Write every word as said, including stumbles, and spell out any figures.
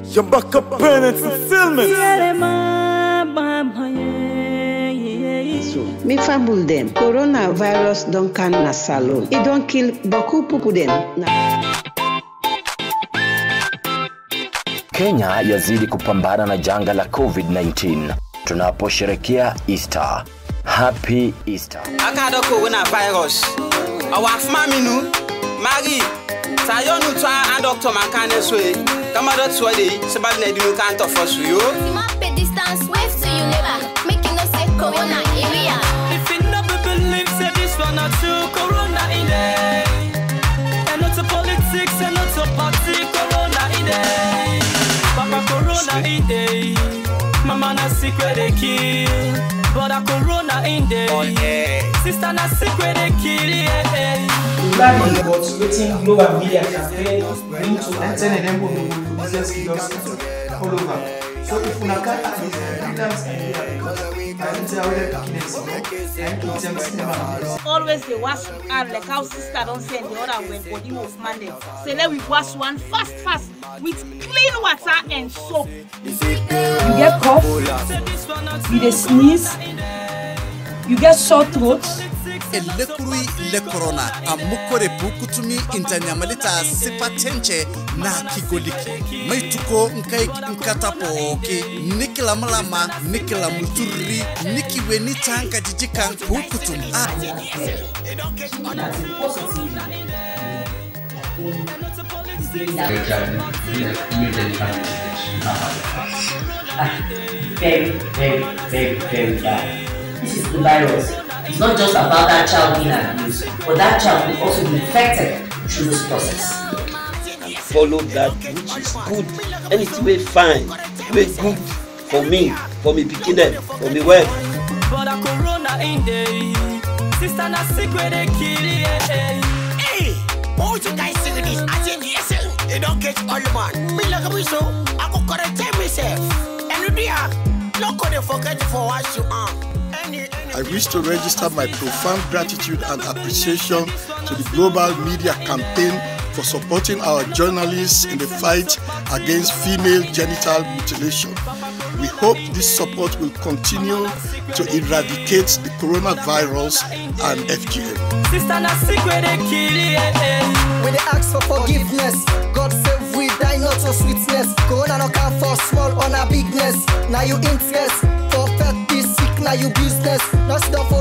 Your back up penance fulfillment. So, me fabul dem. Coronavirus don't can na salon. It don't kill boku pupu dem. Kenya yazidi kupambana na janga la COVID nineteen. Tunaposherehekea Easter. Happy Easter. Akado coronavirus. Awafma minu. Mari. Sayo nu twa and doctor makane swe. Kama dot swadi sebab na di kan to for you. Map distance wave to you never. Make you no say corona area. If you never believe say this one not true corona in there. And not to politics and not to party corona in there. Papa corona in there. Mama na secret they kill. But a corona in there. Sister na secret they kill. Yeah. Learning about creating global media campaign bring to attend and enable business leaders all over. So if we can't add these leaders and I don't say how they're picking always they wash and like how sister don't say the other when body was managed. Say let we wash one fast fast with clean water and soap. You get cough, you dey sneeze, you get sore throat. Elekurui le corona amukore pukutumi intanyamalita sipatenche na kigoliki maituko nkai nkatapoke nikila malama nikila muturi nikiwe ni tanka jijikan pukutum ah very very very very bad. This is the virus. It's not just about that child being abused, but that child will also be infected through this process. Follow that which is good, and it will be fine, be good for me, for me picking them, for me well. But a corona in day, sister na secret they kill it. Hey, all you guys see this? I said yes, they don't catch all the man. Me like a so I go correct myself. And you there, not gonna forget for what you are. I wish to register my profound gratitude and appreciation to the global media campaign for supporting our journalists in the fight against female genital mutilation. We hope this support will continue to eradicate the coronavirus and F G M. When they ask for forgiveness, God save we die not for sweetness. Corona no come for small or na bigness. Now you interest for fat this sick, now you business. Not stuff for